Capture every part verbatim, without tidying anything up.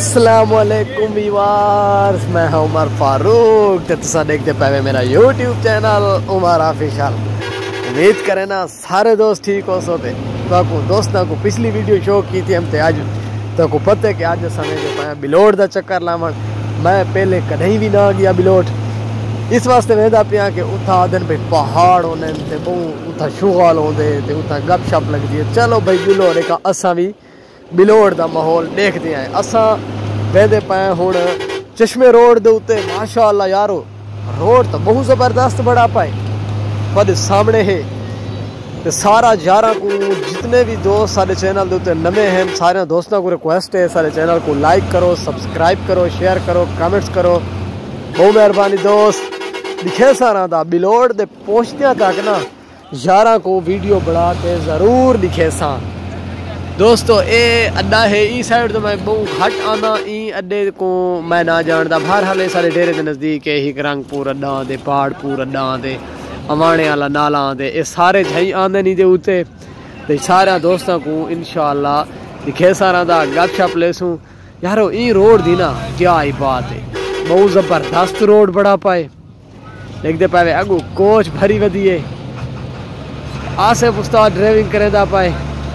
अस्सलाम वालेकुम व्यूअर्स, मैं हूं उमर फारूक ते तुसा देखते पे मेरा यूट्यूब चैनल उमर ऑफिशियल। उम्मीद करें ना सारे दोस्त ठीक हो सोते तो दोस्तों को पिछली वीडियो शो की थी हम ते आज तो को पता है कि आज समय जो पाया बिलोट दा चक्कर लावन। मैं पहले कहीं भी ना गया बिलोट, इस वास्ते वेंदा पिया कि उथा आदन पे पहाड़ होने ते बहुत उथा शुगाल होंदे ते उथा गपशप लगदी है। चलो भाई बिलोट का असा भी बिलोट दा माहौल देखते हैं। असा वेंदे पाए हुण चश्मे रोड दे उत्ते माशाअल्लाह यारो रोड तो बहुत ज़बरदस्त बड़ा पाए पर सामने है ते सारा यारा को जितने भी दोस्त सारे चैनल दे उत्ते नवे हैं सारे दोस्तों को रिक्वेस्ट है सारे चैनल को लाइक करो, सब्सक्राइब करो, शेयर करो, कमेंट्स करो, बहुत मेहरबानी दोस्त। दिखे सारा दा बिलोट दे पहुंचने तक ना यारा को वीडियो बना के ज़रूर दिखे सा दोस्तों। ए अड्डा है ई साइड तो मैं बहुत घट आना, ई अड्डे को मैं ना जानता। बहरहाल सारे डेरे के नज़दीक है हिक रंगपुर अड्डा दे, पहाड़पुर अड्डा दे, अमाने वाला नाला दे, ये सारे झई आंदे नहीं दे उते ते सारे दोस्तों को इंशाअल्लाह दिखे सारा दा गपशप लेसूं। यारो ई रोड दी ना क्या ही बात है, बहुत ज़बरदस्त रोड बड़ा पाए देखते पाए। अगू कोच भरी वधी है, आसिफ उस्ताद ड्राइविंग करे दा पाए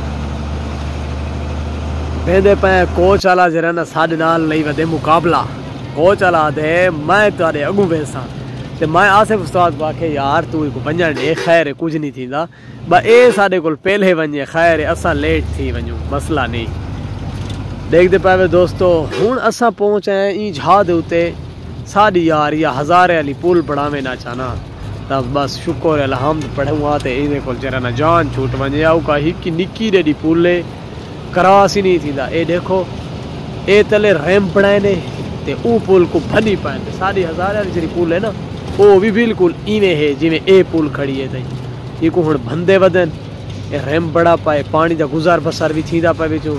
वेंदे पे कोच वाला जरा ना साढ़े नाल नहीं वधे मुकाबला। कोच वाला दे मैं तारे अगू वेसा ते मैं आसिफ उस्ताद आखे यार तू को वंजण दे, खैर कुछ नहीं थींदा बा ए साडे कोल पहले वंजे, खैर असा लेट थी वंजू मसला नहीं। देखते पावे दोस्तों हुण असा पहुंचे ई झा दे उते साडी यार या हजारे वाली पुल बढ़ावे ना चाहना तब बस शुक्र अलहमद पढ़ूँ ते इने कोल जरा ना जान छूट वंजे। आउ का हिकी निक्की डेडी पुले करास ही नहीं थींदा। ए देखो ए तले रैंप बनाए ने ते ऊ पुल को भनी पाए ते सारी हज़ार वाली जी पुल है ना वो भी बिल्कुल इवें है जिवें ए पुल खड़ी है। ये को हुण बंदे वदन ए रैंप बड़ा पाए, पानी दा गुजार बसर भी थींदा पे विचों।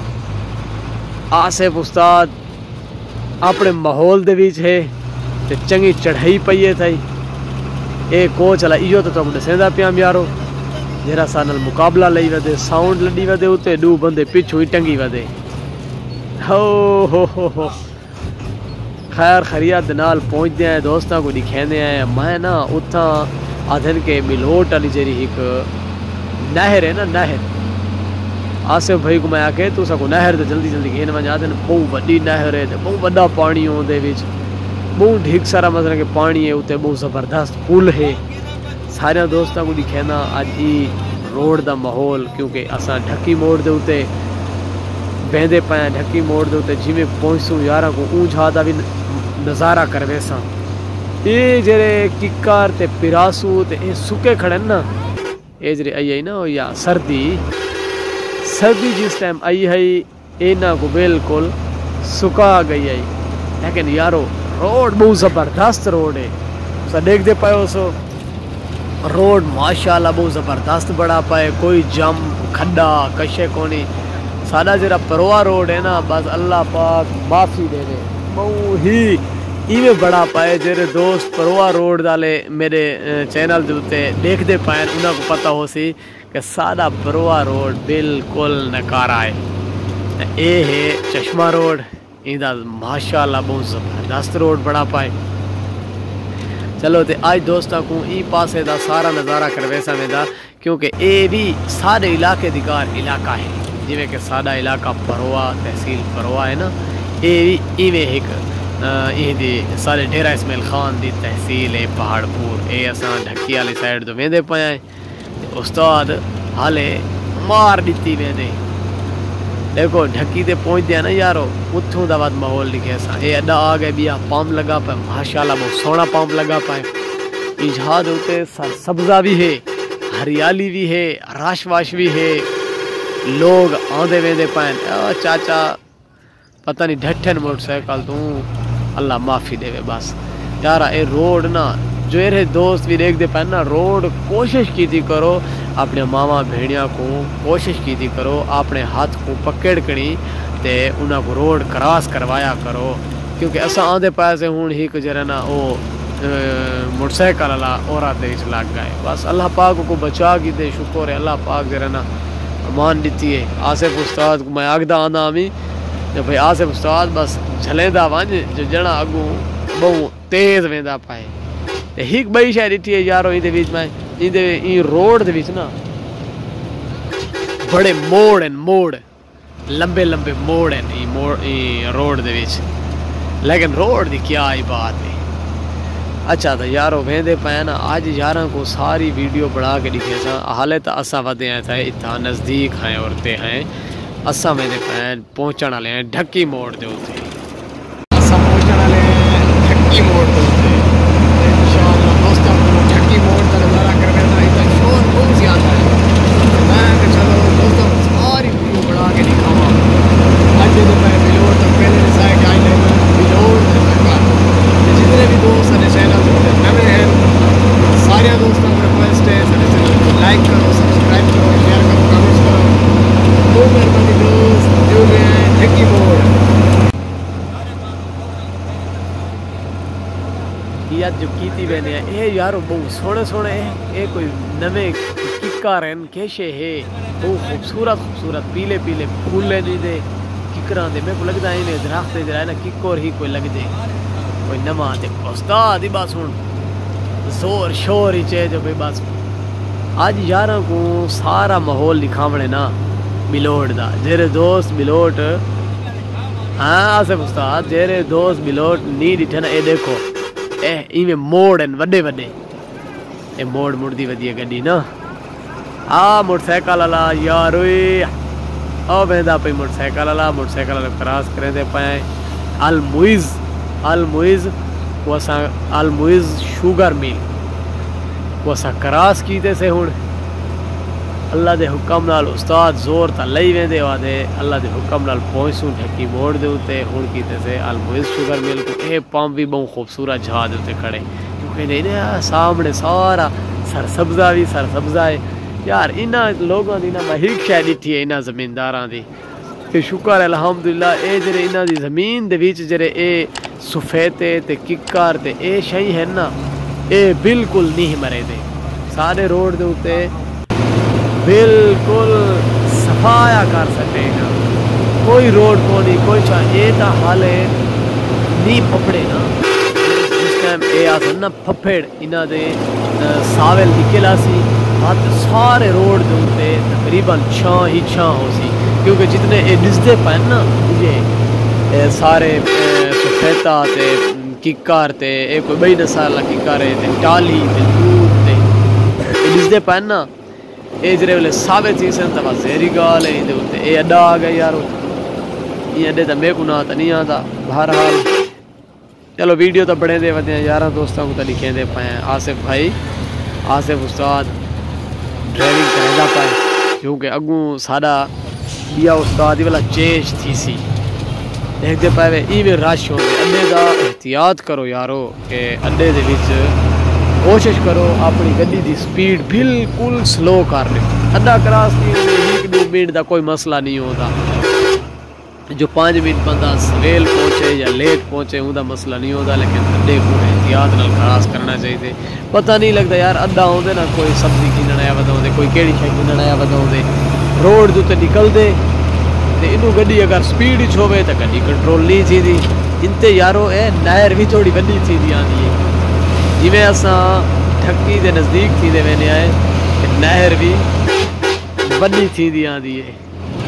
आसिफ उस्ताद अपने माहौल दे विच है ते चंगी चढ़ाई पई है थई। ए कोच वाला इहो तो तुम दसेंदा पिया यारो जरा सानल मुकाबला लई वधे, साउंड लड़ी वधे उते दू बंदे पिछू ही टंगी वधे। हो हो हो हो खैर खरिया दनाल पहुंचते हैं दोस्तों को दिखेंदे हैं। मैं ना उथा आधन के बिलोट वाली जेरी एक नहर है ना, नहर आसिफ भाई को मैं आके तू सको नहर तो जल्दी जल्दी घेन वञ। आधन बहुत वड्डी नहर है ते बहुत वड्डा पानी होंदे विच, बहुत ढीक सारा मतलब के पानी है उते, बहुत ज़बरदस्त पुल है। सारे दोस्तों को दिखेना आज ई रोड दा माहौल क्योंकि असा ढक्की मोड़ दे उते वेंदे पाए। ढक्की मोड़ दे उते जिमें पहुंचूं यारा को ऊंझा दा भी नज़ारा करवे सा। ये जेरे किकार ते पिरासू ते ए सुके खड़े ना ए जरे आई आई ना या सर्दी सर्दी जिस टाइम आई है इना को बिल्कुल सुका गई है। लेकिन यारो रोड बहुत ज़बरदस्त रोड है, सा देख दे पाए सो रोड माशाल्लाह बहुत ज़बरदस्त बड़ा पाए, कोई जम खड्डा कशे कोनी। सादा जरा परवा रोड है ना बस अल्लाह पाक माफ़ी दे दे बहुत ही इवें बड़ा पाए। जेरे दोस्त परवा रोड वाले मेरे चैनल के उत्ते देखते पाए उन्हें को पता हो सी कि सादा परवा रोड बिल्कुल नकारा है। ए है चश्मा रोड, इदा माशाल्लाह बहुत ज़बरदस्त रोड बड़ा पाए। चलो तो आज दोस्तों को ई पासे दा सारा नज़ारा करवेसा वेंदा क्योंकि ए भी सारे इलाके दिकार इलाका है जिमें कि साडा इलाका परवा तहसील परवा है ना, ए भी इवें एक दी सारे डेरा इसमाइल खान दी तहसील है पहाड़पुर। ए असा ढक्की वाली साइड तो वेंदे पाए उस्ताद हाले मार दी वेंदे। देखो ढक्की ते पहुंच दिया ना यारो उथों दा बाद माहौल दिखे सा। ए अड्डा आ गए बिया पंप लगा पाए माशाल्लाह बहुत सोहना पंप लगा पाए। इजहाद होते सब्जा भी है, हरियाली भी है, राश वाश भी है, लोग आंदे वेंदे पाए। चाचा पता नहीं ढठन मोटरसाइकिल तू अल्लाह माफ़ी देवे बस यारा। ए रोड ना जो ये दोस्त भी देख दे पाए ना रोड कोशिश की थी करो अपने मामा भेड़िया को कोशिश की थी करो अपने हाथ को पकड़ करी ते उन्हें को रोड क्रॉस करवाया करो क्योंकि असा आंदे पाए से हूँ ही जरा ना वो मोटरसाइकिल वाला और लग गए। बस अल्लाह पाक को बचा की दे, शुक्र है अल्लाह पाक जरा ना अमान दी है। आसिफ उस्ताद को मैं आगदा आना हमी جو بھئی آصف استاد بس جھلیندہ ونج جو جنا اگوں بہو تیز ویندا پائے تے ہک بئی شے ڈٹھی ہے یارو این دے وچ میں این دے این روڈ دے وچ نا بڑے موڑ ہیں موڑ لمبے لمبے موڑ ہیں این موڑ این روڈ دے وچ لیکن روڈ دی کیا ہی بات ہے اچھا تو یارو ویندے پے نا آج یاراں کو ساری ویڈیو بنا کے دکھے سا حالے تا اساں ودے ہیں تھے اتنا نزدیک ہیں اور تے ہیں اساں ویندے پے پہنچن والے ہیں ڈھکی موڑ دے اوتے اساں پہنچن والے ہیں ڈھکی موڑ دے اوتے انشاءاللہ دوستاں کو ڈھکی موڑ دا نظارہ کرنے دا اتنا شور بہت زیادہ ہے میں کہ چلو دوستاں ساری ویڈیو بنا کے دکھاواں اج دے پے بلوڑ تو پہلے سائے گائی لے بلوڑ دے سرکار جتنے بھی دوست سارے چینل نویں ہیں سارے دوستوں کو ریکویسٹ ہے سارے چینل کو لائک کرو سبسکرائب کرو شیئر کرو کمنٹس کرو دو مہربانی دوست جو بھی ہیں ڈھکی موڑ یہ جو کیتی بہنے ہیں اے یارو بہت سونے سونے ہیں اے کوئی نویں ککار ہیں کیشے ہے بہت خوبصورت خوبصورت پیلے پیلے پھولے نہیں دے ککران دے میں کو لگتا ہے انہیں درخت دے جرائے نا ککور ہی کوئی لگ دے کوئی نما دے استاد ہی بس ہوں زور شور ہی چاہے جو بھئی بس آج یاراں کو سارا ماحول دکھاونے نا بلوٹ دا جیرے دوست بلوٹ ہاں آصف استاد جیرے دوست بلوٹ نہیں ڈٹھے نا اے دیکھو اے ایویں موڑ ہیں وڈے وڈے اے موڑ موڑ دی ودی گڈی نا آ موٹر سائیکل والا یاروئے آ بہندا پئی موٹر سائیکل والا موٹر سائیکل والا کراس کرے دے پائے المعز المعز کو اساں المعز شوگر میل کو اساں کراس کیتے سے ہن اللہ دے حکم نال استاد زور تا لئی ویندے وادے اللہ دے حکم نال پہنچوں ڈھکی موڑ دے اوتے ہن کیتے سے المعز شوگر میل کو اے پمپ بھی بہت خوبصورت جہا دے اوتے کھڑے کیونکہ نہیں سامنے سارا سرسبزہ بھی سرسبزہ ہے یار انہاں لوگاں دی نا میں ہک شے ڈٹھی ہے انہاں زمینداراں دی کہ شکر الحمدللہ اے جڑے انہاں دی زمین دے وچ جڑے اے سفیتے تے ککار تے اے شئی ہے نا اے بالکل نہیں مرے دے سارے روڈ دے اوتے بالکل صفایا کر سکے گا کوئی روڈ کو نہیں کوئی چاہ اے تا حالے نہیں پھپڑے نا جس ٹائم اے آسن نا پھپڑ انہاں دے ساول نکلا سی ہاتھ سارے روڈ دے اوتے تقریباً چھاں ہی چھاں ہو سی کیونکہ جتنے اے نزدے پہن نا یہ سارے سفیتا تے ککار تے اے کوئی بئی نسالہ ککار ہے تے ٹالی تے دور تے اے نزدے پہن نا اے جرے والے ثابت ہی سن تبا زیری گال ہے اندے ہوتے اے اڈا آگئے یارو یہ اڈے تا میں کو نہ تا نہیں آتا بہرحال چلو ویڈیو تا بڑھے دے ودے ہیں یارہ دوستوں کو تا لکھیں دے پائیں آصف بھائی آصف استاد ڈرائیونگ کریں دا پائیں کیونکہ اگوں سادہ بیا استادی والا چیش تھی سی دیکھ دے پائے ایوے رش ہو گئے اڈے دا احتیاط کرو یارو کہ اڈے دے وچ کوشش کرو اپنی گڈی دی سپیڈ بالکل سلو کر لے اڈا کراس کی ایک دو منٹ دا کوئی مسئلہ نہیں ہوتا جو پانچ منٹ بندہ سویل پہنچے یا لیٹ پہنچے ہوں دا مسئلہ نہیں ہوتا لیکن اڈے کو احتیاط نال کراس کرنا چاہیے پتہ نہیں لگتا یار اڈا ہوندے نا کوئی سبزی کینن آیا ودا ہوندے کوئی کیڑی شے کینن آیا ودا ہوندے روڈ دے تے نکل دے تے انو گڈی اگر سپیڈ وچ ہوے تے گڈی کنٹرول نہیں تھیندی انتے یارو اے نہر بھی تھوڑی وڈی تھیندی آندی ہے جویں اساں ٹھکی دے نزدیک تھی دے وینے آئے کہ نہر بھی وڈی تھیندی آندی ہے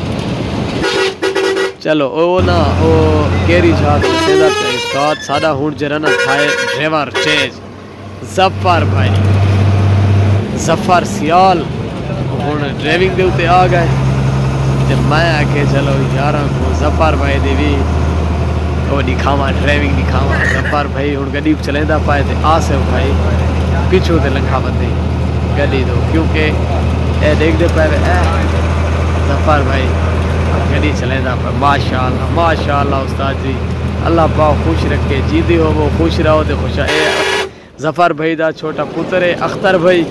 چلو او نا او کیری جھاگ سیدھا تے استاد ساڈا ہن جرا نا تھائے ڈرائیور چینج ظفر بھائی ظفر سیال ہن ڈرائیونگ دے اوتے آ گئے تے میں آکھے چلو یاراں کو ظفر بھائی دی وی او دکھاواں ڈرائیونگ دکھاواں ظفر بھائی ہن گڈی چلیندا پائے تے آصف بھائی پیچھے تے لنگھا وندے گڈی دو کیونکہ اے دیکھ دے پائے اے ظفر بھائی گڈی چلیندا پائے ماشاءاللہ ماشاءاللہ استاد جی اللہ پاک خوش رکھے جیندے ہو وہ خوش رہو تے خوش اے ظفر بھائی دا چھوٹا پتر ہے اختر بھائی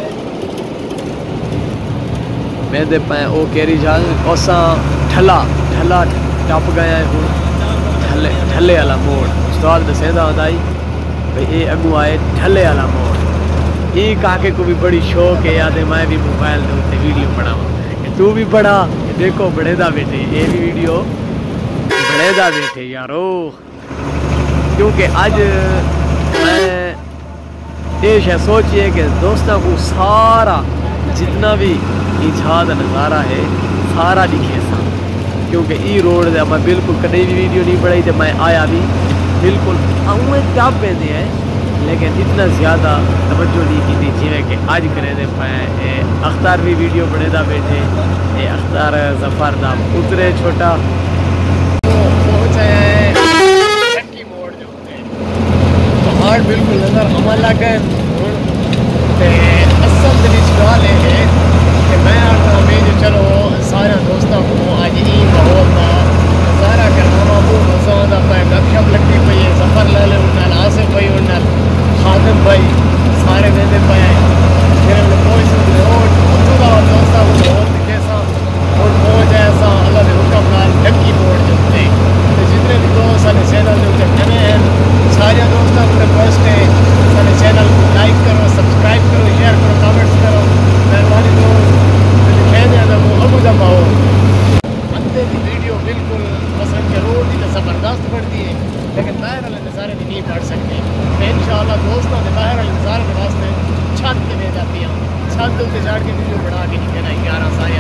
میں دے پائیں او کیری جھاگ اوساں ٹھلا ٹھلا ٹپ گیا ہے ہوں ٹھلے ٹھلے والا موڑ استاد نے سیدھا ہدائی بھئی اے اگوں آئے ٹھلے والا موڑ یہ کاکے کو بھی بڑی شوق ہے یاد ہے میں بھی موبائل دے اوتے ویڈیو بناواں کہ تو بھی بڑا دیکھو بڑے دا بیٹے یہ بھی ویڈیو بڑے بڑھے بیٹھے یارو، کیونکہ اج میں یہ شاید سوچیے کہ دوستوں کو سارا جتنا بھی ایجاد نظارہ ہے سارا دکھے سا، کیونکہ ای روڈ دے میں بالکل کدی بھی ویڈیو نہیں بنائی تو میں آیا بھی بالکل اوے ٹاپ پہ دے ہے، لیکن اتنا زیادہ توجہ نہیں کی تھی جویں کہ اج کرے دے پائے۔ اختر بھی ویڈیو بنے دا بیٹھے، اے اختر ظفر دا اترے چھوٹا پہنچا ہے ٹکی موڑ دے اوتے پہاڑ بالکل نظر ہمیں لگے تے اصل دے وچ گل ہے کہ میں آخنا میں جو چلو سارے دوستوں کو اج ای ماحول دا نظارہ کرنا بہت مزہ آتا پہ، گپ شپ لگتی پی ہے، ظفر لالے انال آصف بھائی انال خادم بھائی سارے دے پے پھر ہم پہنچ روڈ اتوں کا دوستوں کو بہت دکھے سا اور پہنچ آیا سا اللہ کے حکم نال ڈکی موڑ کے اتنے جتنے بھی دوست سارے چینل کے اتنے بنے ہیں سارے دوستوں کو ریکویسٹ ہے سارے چینل کو لائک کرو، سبسکرائب کرو، شیئر کرو، کامنٹس کرو، مہربانی کرو لکھے دیں تو وہ ابو جب آؤ بندے کی ویڈیو بالکل مثلا کہ روڈ کی زبردست پڑتی ہے لیکن باہر والے نظارے بھی نہیں پڑھ سکتے۔ میں ان شاء اللہ دوستوں نے باہر والے نظارے کے واسطے چھت کے لے جاتی ہوں، چھت اتنے چڑھ کے ویڈیو بنا کے نہیں دینا گیارہ سارے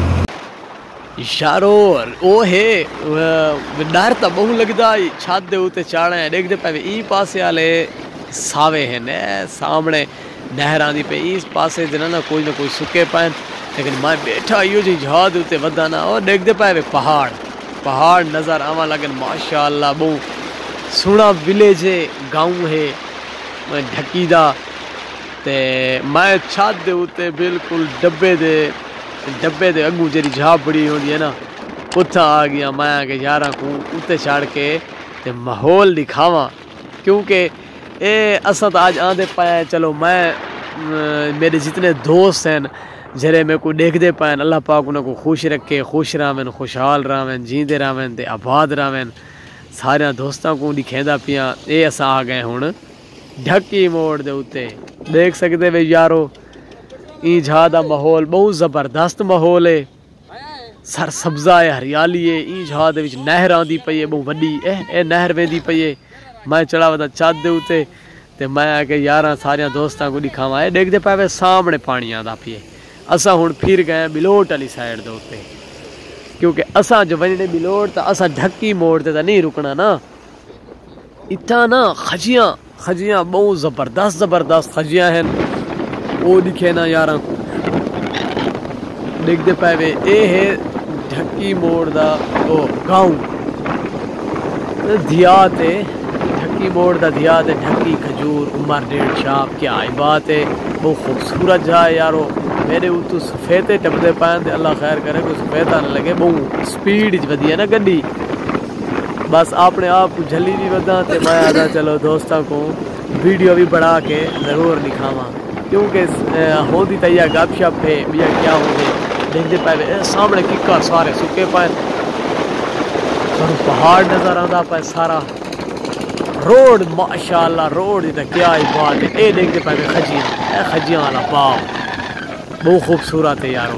اشارو وہ ہے ڈر تو بہت لگتا چھت دے اتنے چڑھنا ہے دیکھتے پہ ای پاسے والے ساوے ہیں سامنے نہران دی پہ اس پاسے دینا نا کوئی نہ کوئی سکے پائن، لیکن میں بیٹھا یہ جی جہاد اتنے ودا نا اور دیکھتے پہ پہاڑ پہاڑ نظر آوا لگن ماشاء اللہ بہت سونا ولیج ہے، گاؤں ہے میں ڈھکی دا تے میں چھت دے اتنے بالکل ڈبے دے ڈبے دے اگوں جی جھاپ بڑی ہوتی ہے نا اتھا آ گیا میں آ کے یارہ کو اتنے چڑھ کے تے ماحول دکھاواں، کیونکہ اے اسد آج آندے پائے چلو میں میرے جتنے دوست ہیں جرے میں کو دیکھ دے پائیں اللہ پاک انہوں کو خوش رکھے، خوش راوین، خوشحال راوین، جیندے راوین تے آباد راوین، سارے دوستوں کو دکھیندا پیاں۔ اے اساں آ گئے ہن ڈھکی موڑ دے اوتے دیکھ سکتے وے یارو ای جہاں دا ماحول بہت زبردست ماحول ہے، سر سبزہ ہے، ہریالی ہے، ای جہاں دے وچ نہر آندی پئی ہے بہت وڈی، اے اے نہر ویندی پئی ہے، میں چڑھا ودا چھت دے اوتے تے میں آ کے یاراں سارے دوستاں کو دکھاواں اے دیکھدے پے سامنے پانی آندا پیا۔ اساں ہن پھر گئے بلوٹ والی سائڈ دے اوتے، کیونکہ اساں جو ونجنے بلوٹ تا اساں ڈھکی موڑ تے تا نہیں رکنا نا، اتھا نا خجیاں خجیاں بہت زبردست زبردست خجیاں ہیں، وہ دکھے نا یاراں کو دیکھدے پے وے اے ہے ڈھکی موڑ دا او گاؤں دیات ہے، ڈھکی موڑ دا دیات ہے، ڈھکی کھجور عمر ڈیڑھ شاپ کیا بات ہے، بہت خوبصورت جا ہے یارو۔ میرے اتو سفیدے ٹپدے پائیں تے اللہ خیر کرے کوئی سفیدہ نہ لگے، بہت سپیڈ وچ ودی ہے نا گڈی، بس اپنے آپ کو جھلی بھی ودا تے میں آدھا چلو دوستاں کو ویڈیو بھی بڑھا کے ضرور دکھاواں، کیونکہ ہوندی تا یہ گپ شپ ہے بیا کیا ہو گئے دیکھتے پہ سامنے ککا سارے سکے پائے پہاڑ نظر آندا پہ سارا روڈ ماشاءاللہ روڈ تے کیا ہی بات ہے۔ اے دیکھتے پہ خجیاں اے خجیاں والا باغ بہت خوبصورت ہے یارو،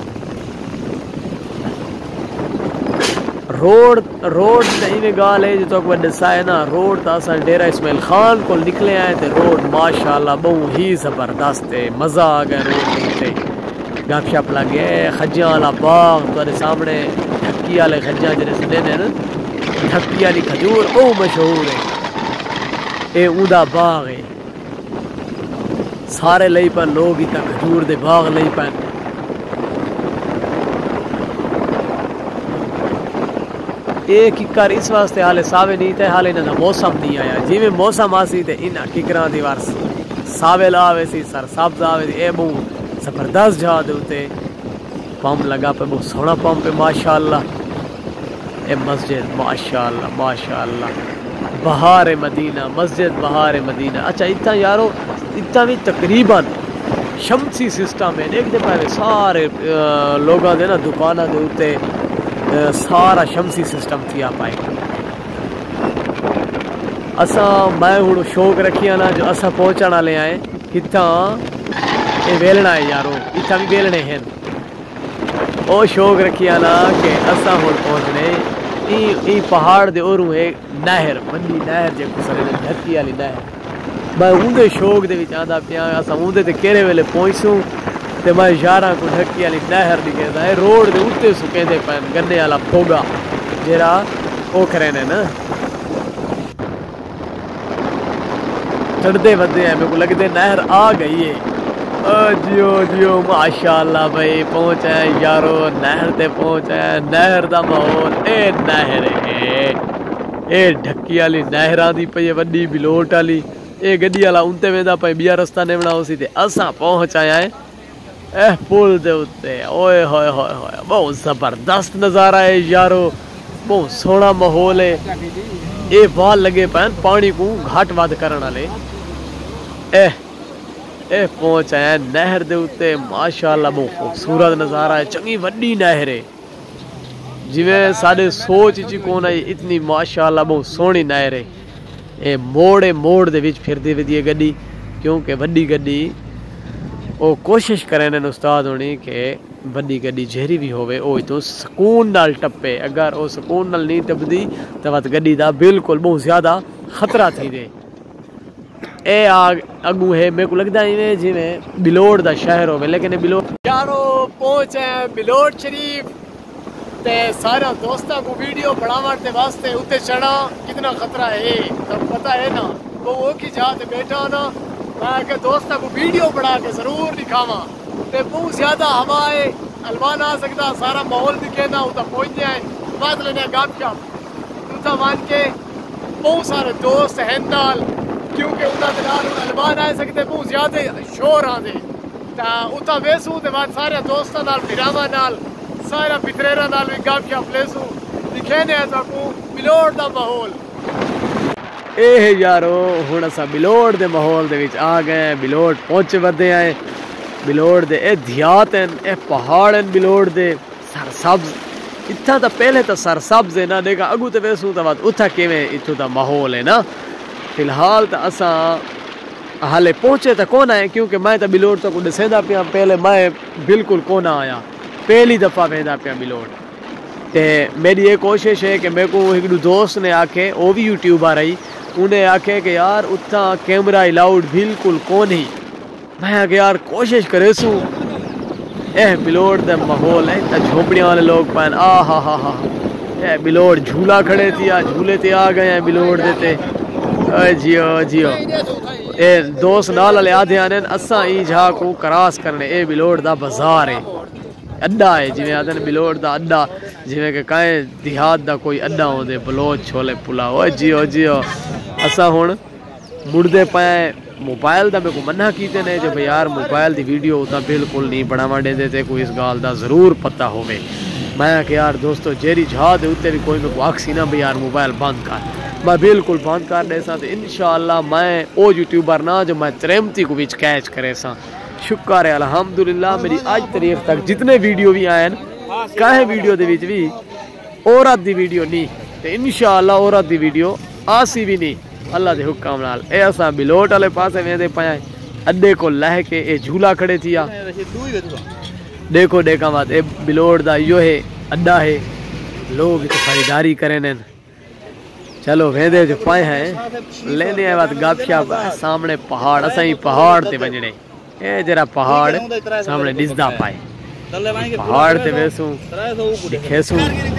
روڈ روڈ نہیں میں گال ہے جو تو دسا ہے نا روڈ تا اساں ڈیرہ اسماعیل خان کو نکلے آئے تے روڈ ماشاءاللہ بہت ہی زبردست ہے، مزہ آ گیا روڈ تے گپ شپ لگے خجیاں والا باغ تھوڑے سامنے ڈھکی والے خجیاں جڑے سنے نے نا ڈھکی والی کھجور بہت مشہور ہے، اے اوندا باغ ہے سارے لئی پہ لوگ اتنا کھجور دے باغ لئی پہ یہ ککر اس واسطے حالے ساوے نہیں تے حالے انہاں دا موسم نہیں آیا، جی میں موسم آسی تے انہاں ککراں دی وار ساوے لاوے سی سر سبز آوے سی، اے بہت زبردست جا دے ہوتے پمپ لگا پہ بہت سونا پمپ ہے ماشاءاللہ، اے مسجد ماشاءاللہ ماشاءاللہ بہار مدینہ مسجد بہار مدینہ۔ اچھا اتنا یارو اتنا بھی تقریباً شمسی سسٹم ہے دیکھتے پہ سارے لوگاں دے نا دکاناں دے اوتے سارا شمسی سسٹم تھیا پائے، اساں میں ہوں شوق رکھیا نا جو اساں پہنچن والے آئے اتھاں یہ ویلنا ہے یارو اتھاں بھی ویلنے ہیں، او شوق رکھیا نا کہ اساں ہوں پہنچنے ای پہاڑ دے اوروں ہے نہر بڑی نہر جے کو سارے دھرتی والی نہر میں اندے شوق دے وچ آندا پیا اساں اندے تے کیڑے ویلے پہنچوں تے میں یاراں کو ڈھکی والی نہر دکھدا ہے روڈ دے اوتے سکیندے پن گنے والا پھوگا جیڑا او کرے نے نا چڑھدے ودے ہیں میرے کو لگدے نہر آ گئی ہے جیو جیو ماشاءاللہ بھائی پہنچے یارو نہر تے پہنچے نہر دا ماحول اے نہر ہے اے ڈھکی والی نہراں دی پئی وڈی بلوٹ والی اے گڈی والا اونتے ویندا پئی بیا رستہ نے بناؤ سی تے اساں پہنچ آیا ہیں اے پل دے اوتے اوئے ہوئے ہوئے ہوئے بہت زبردست نظارہ ہے یارو بہت سوہنا ماحول ہے اے وال لگے پین پانی کو گھٹ ود کرن والے اے اے پہنچ آیا نہر دے اوتے ماشاءاللہ بہت خوبصورت نظارہ ہے چنگی وڈی نہر ہے جویں ساڈے سوچ چ کون آئی اتنی ماشاءاللہ بہت سونی نہر ہے اے موڑے موڑ دے وچ پھردی ودی ہے گڈی کیونکہ وڈی گڈی او کوشش کرے نے استاد ہونی کہ وڈی گڈی جہری بھی ہوے او تو سکون نال ٹپے اگر او سکون نال نہیں ٹپدی تے وت گڈی دا بالکل بہت زیادہ خطرہ تھی دے اے آگ اگو ہے میرے کو لگتا ہے جویں بلوڑ دا شہر ہوے لیکن بلوڑ یارو پہنچے بلوڑ شریف تے سارا دوستاں کو ویڈیو بناون دے واسطے اوتے چڑھا کتنا خطرہ ہے تب پتہ ہے نا وہ کی جا تے بیٹھا نا میں کہ دوستاں کو ویڈیو بنا کے ضرور دکھاواں تے بہت زیادہ ہوا ہے الوان آ سکتا سارا ماحول دکھے نا اوتا پہنچ جائے بات لینے گپ شپ اوتا مان کے بہت سارے دوست ہیں نال کیونکہ اوتا دے نال الوان آ سکتے بہت زیادہ شور آندے تا اوتا ویسو تے بعد سارے دوستاں نال بھراواں نال سارا پتریرا نال بھی گپ شپ لیسو دکھینے تو کو بلوڑ دا ماحول اے یارو ہن اساں بلوڑ دے ماحول دے وچ آ گئے بلوڑ پہنچ ودے آئے بلوڑ دے اے دیہات ہیں اے پہاڑ ہیں بلوڑ دے سرسبز اتھا تا پہلے تا سرسبز ہے نا دیکھا اگو تے ویسو تا بات اتھا کیویں اتھو تا ماحول ہے نا فی الحال تا اساں حالے پہنچے تا کون آئے کیونکہ میں تا بلوڑ تا کو ڈسیندا پیا پہلے میں بالکل کون آیا پہلی دفعہ ویندا پیا بلوڑ تے میری یہ کوشش ہے کہ میرے کو ایک دوست نے آکھے وہ بھی یوٹیوبر آئی انہیں آکھے کہ یار اتھا کیمرہ الاؤڈ بالکل کون ہی میں کہ یار کوشش کرے سو اے بلوڑ دے ماحول ہے تا جھوپڑیاں والے لوگ پائن آ ہا ہا ہا اے بلوڑ جھولا کھڑے تھی جھولے تے آ گئے ہیں بلوڑ دیتے اے جیو جیو اے دوست نال والے آدھے آنے اساں ای جہاں کو کراس کرنے اے بلوڑ دا بازار ہے اڈا ہے جویں آدھے بلوڑ دا اڈا جویں کہ کہیں دیہات دا کوئی اڈا ہوندے بلوچ چھولے پلاؤ اے جیو جیو اساں ہن مڑدے پائے موبائل دا میں کو منع کیتے نے جو بھئی یار موبائل دی ویڈیو تا بالکل نہیں بناوا دے دے تے کوئی اس گال دا ضرور پتہ ہوے میں کہ یار دوستو جیری جہاد دے اوتے بھی کوئی میں کو آکسی نہ بھئی یار موبائل بند کر میں بالکل بند کر دے سا تے انشاءاللہ میں او یوٹیوبر نہ جو میں ترمتی کو وچ کیچ کرے سا شکر ہے الحمدللہ میری آج تاریخ تک جتنے ویڈیو بھی آئے کاہے ویڈیو دے وچ بھی عورت دی ویڈیو نہیں تے انشاءاللہ عورت دی ویڈیو آسی بھی نہیں اللہ دے حکم نال اے اساں بلوٹ والے پاسے ویندے پئے اڈے کو لہ کے اے جھولا کھڑے تھیا دیکھو دیکھا بات اے بلوٹ دا یو ہے اڈا ہے لوگ تے خریداری کریں نے چلو ویندے جو پائے ہیں لینے آئے بات گپ شپ سامنے پہاڑ اساں ہی پہاڑ تے ونجنے اے جرا پہاڑ سامنے دسدا پائے پہاڑ تے ویسوں دکھیسوں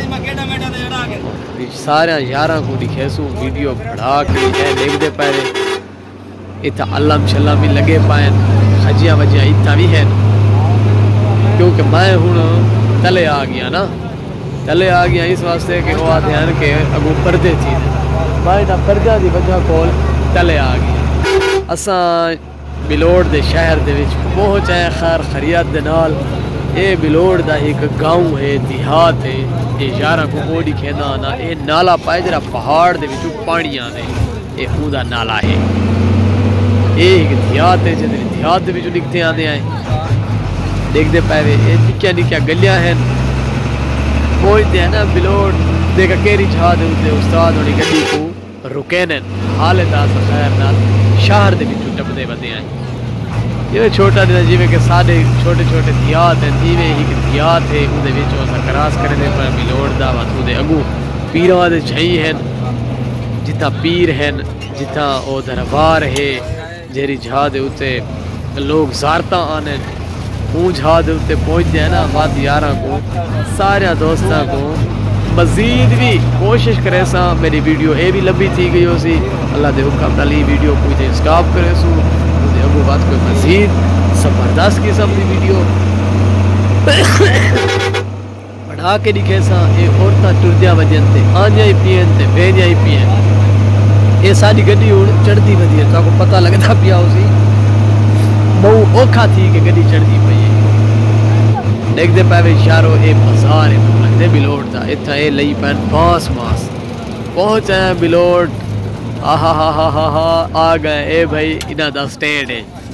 سارے یاراں کو دکھیسوں ویڈیو بڑھا کے اے دیکھ دے پائے اتھا علم شلم بھی لگے پائیں خجیاں وجیاں اتھا بھی ہیں کیونکہ میں ہوں تلے آ گیا نا تلے آ گیا اس واسطے کہ وہ آتے ہیں کہ اگو پردے تھی میں نہ پردہ دی وجہ کول تلے آ گیا اساں بلوڑ دے شہر دے وچ پہنچ آئے خیر خیریت دے نال اے بلوڑ دا ایک گاؤں ہے دیہات ہے اے یاراں کو بوڈی کھینا نا اے نالا پائے جرا پہاڑ دے وچوں پانی آندے اے اوندا نالا ہے اے ایک دیہات ہے جدے دیہات دے وچوں نکتے آندے ہیں دیکھ دے پائے اے نکیا نکیا گلیاں ہیں پہنچتے ہیں نا بلوڑ دیکھا کیری چھا دے ہوتے استاد ہونے گلی کو رکینن حالت آسا خیر نال شہر دے وچوں ٹپ دے ودے ہیں یہ چھوٹا دینا جیوے کہ ساڑھے چھوٹے چھوٹے دیات ہیں دیوے ہی کہ دیات ہے اندے وچوں اسا کراس کرے دے پر بلوڑ دا واتو دے اگو پیراں دے چھئی ہیں جتھا پیر ہیں جتھا او دربار ہے جیری جہاں دے اتے لوگ زارتاں آنے اون جہاں دے اتے پہنچ جائے نا بات یاراں کو سارے دوستاں کو مزید بھی کوشش کرے سا میری ویڈیو اے بھی لمبی تھی گئی ہو سی اللہ دے حکم نالی ویڈیو کوئی تے سٹاپ کرے سو دے اگو بات کوئی مزید زبردست قسم دی ویڈیو بڑھا کے دکھے سا اے عورتاں ٹردیاں وجن تے آنیاں ہی پین تے بینیاں ہی پین اے ساری گڈی ہن چڑھدی ودی ہے تو کو پتہ لگدا پیا ہو سی بہو اوکھا تھی کہ گڈی چڑھدی پئی ہے دیکھ دے پے اشارو اے بازار ہے لگدے بلوڑ دا اتھا اے لئی پین باس ماس پہنچ آیا بلوڑ آہا ہا ہا ہا ہا آ گئے اے بھائی انہاں دا سٹینڈ ہے